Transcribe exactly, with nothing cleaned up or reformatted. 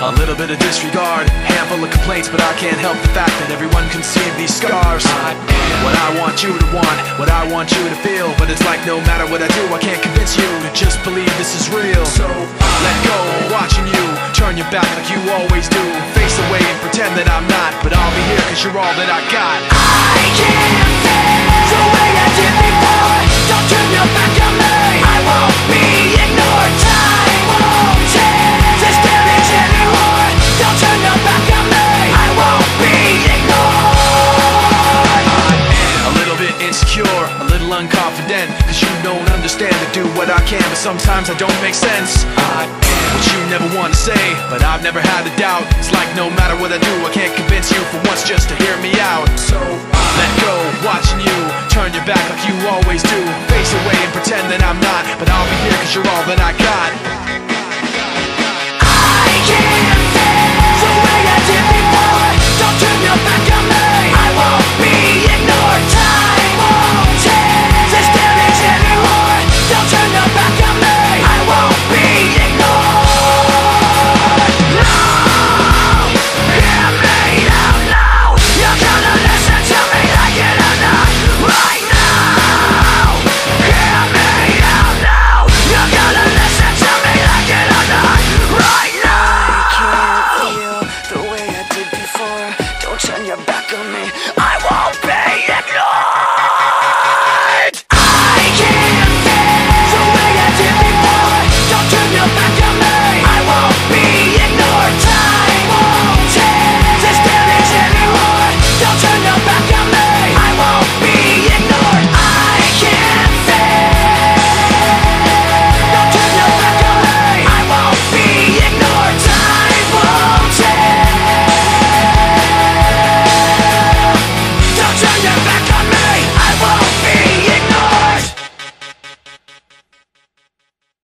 A little bit of disregard, handful of complaints, but I can't help the fact that everyone can see these scars. I am what I want you to want, what I want you to feel, but it's like no matter what I do, I can't convince you to just believe this is real. So let go, watching you turn your back like you always do. Face away and pretend that I'm not, but I'll be here cause you're all that I got. I can't feel the way I did before. Don't turn your back on me, I won't be ignored. Time won't change this damage anymore. Don't turn your back on me, I won't be ignored. A little bit insecure, a little unconfident, cause you don't understand to do what I can, but sometimes I don't make sense. I am what you never want to say, but I've never had a doubt. It's like no matter what I do, I can't convince you for once just to hear me out. So let go, watching you turn your back like you always do. Face away and pretend that I'm not, but I'll be here cause you're all that I got.